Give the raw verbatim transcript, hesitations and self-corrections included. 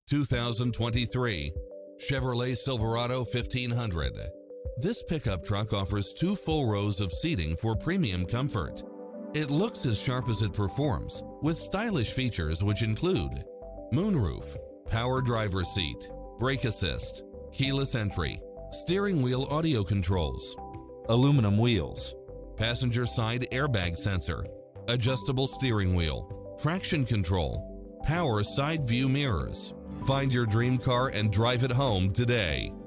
two thousand twenty-three Chevrolet Silverado fifteen hundred. This pickup truck offers two full rows of seating for premium comfort. It looks as sharp as it performs, with stylish features which include moonroof, power driver's seat, brake assist, keyless entry, steering wheel audio controls, aluminum wheels, passenger side airbag sensor, adjustable steering wheel, traction control, power side view mirrors. Find your dream car and drive it home today.